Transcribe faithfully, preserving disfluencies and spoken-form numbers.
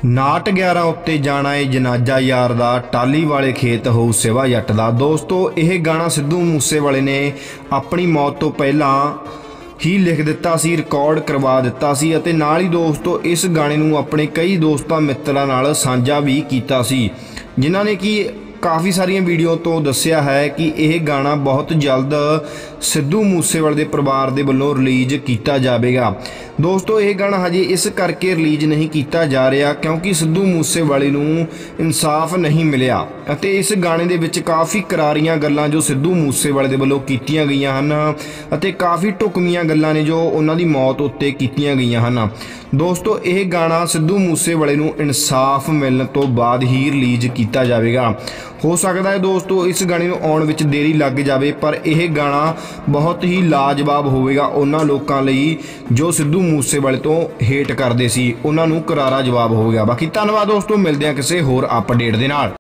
ਨਾਟ ਗਿਆਰਾਂ ਉੱਤੇ ਜਾਣਾ ਏ ਜਨਾਜ਼ਾ ਯਾਰ ਦਾ, ਟਾਲੀ ਵਾਲੇ ਖੇਤ ਹੋਊ ਸਿਵਾ ਜੱਟ ਦਾ। ਦੋਸਤੋ ਇਹ ਗਾਣਾ ਸਿੱਧੂ ਮੂਸੇਵਾਲੇ ਨੇ ਆਪਣੀ ਮੌਤ ਤੋਂ ਪਹਿਲਾਂ ही लिख दिता सी, रिकॉर्ड करवा दिता सी अते नाल ही दोस्तों इस गाने नूं अपने कई दोस्तां मित्रां नाल सांझा भी कीता सी, जिन्हां ने कि काफ़ी सारियां वीडियो तो दस्सिया है कि यह गाना बहुत जल्द सिद्धू मूसेवाले दे परिवार दे वल्लों रिलीज़ किया जाएगा। दोस्तों यह गाना हजे इस करके रिलीज़ नहीं किया जा रहा क्योंकि सिद्धू मूसेवाले नूं इंसाफ नहीं मिलिया अते इस गाने दे विच काफ़ी करारियां गल्लां जो सिद्धू मूसेवाले दे वल्लों कीतियां गईयां हन अते काफ़ी ढुकवीआं गल्लां ने जो उन्हां दी मौत उत्ते कीतियां गईयां हन। दोस्तों यह गाना सिद्धू मूसेवाले नूं इंसाफ मिलण तो बाद ही रिलीज़ किया जाएगा। हो सकता है दोस्तों इस गाने नूं आउण विच देरी लग जाए पर यह गाना बहुत ही लाजवाब होवेगा उन्हां लोकां लई जो सिद्धू मूसेवाले तो हेट करदे सी, उन्हां नूं करारा जवाब होवेगा। बाकी धन्नवाद दोस्तों, मिलदे हां किसी होर अपडेट दे नाल।